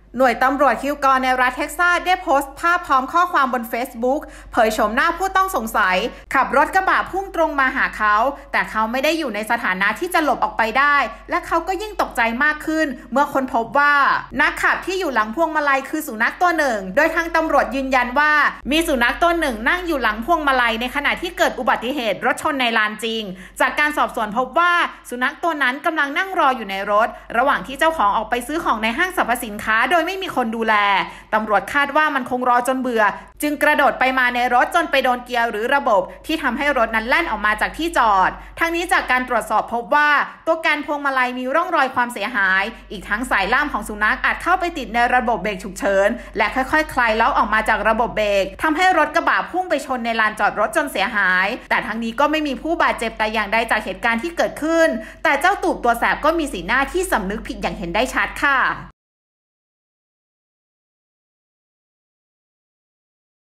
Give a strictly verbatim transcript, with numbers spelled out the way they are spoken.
หน่วยตำรวจคิวกอในรัฐเท็กซัสได้โพสต์ภาพพร้อมข้อความบน Facebook เผยโฉมหน้าผู้ต้องสงสัยขับรถกระบะพุ่งตรงมาหาเขาแต่เขาไม่ได้อยู่ในสถานะที่จะหลบออกไปได้และเขาก็ยิ่งตกใจมากขึ้นเมื่อค้นพบว่านักขับที่อยู่หลังพวงมาลัยคือสุนัขตัวหนึ่งโดยทางตำรวจยืนยันว่ามีสุนัขตัวหนึ่งนั่งอยู่หลังพวงมาลัยในขณะที่เกิดอุบัติเหตุรถชนในลานจริงจากการสอบสวนพบว่าสุนัขตัวนั้นกำลังนั่งรออยู่ในรถระหว่างที่เจ้าของออกไปซื้อของในห้างสรรพสินค้าโดยไม่มีคนดูแลตำรวจคาดว่ามันคงรอจนเบื่อจึงกระโดดไปมาในรถจนไปโดนเกียร์หรือระบบที่ทำให้รถนั้นแล่นออกมาจากที่จอดทั้งนี้จากการตรวจสอบพบว่าตัวแกนพวงมาลัยมีร่องรอยความเสียหายอีกทั้งสายล่ามของสุนัขอาจเข้าไปติดในระบบเบรกฉุกเฉินและค่อยๆคลายล็อกออกมาจากระบบเบรกทำให้รถกระบะพุ่งไปชนในลานจอดรถจนเสียหายแต่ทั้งนี้ก็ไม่มีผู้บาดเจ็บแต่อย่างใดจากเหตุการณ์ที่เกิดขึ้นแต่เจ้าตูบตัวแสบก็มีสีหน้าที่สำนึกผิดอย่างเห็นได้ชัดค่ะ